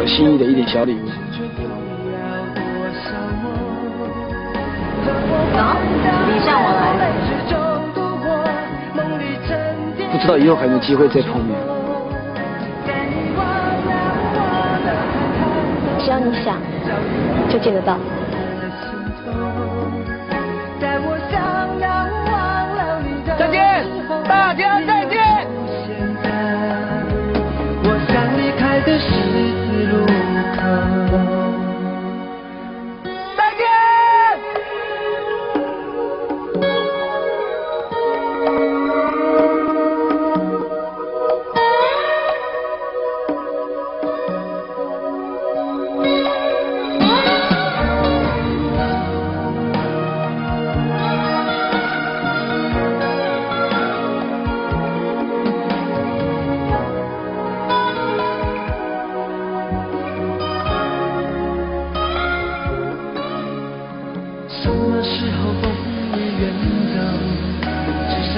心意的一点小礼物。 走，礼尚往来。 不知道以后还有没有机会再碰面。 只要你想，就见得到。 再见，大家再见。 我想离开的十字路口。 再见。 什么时候？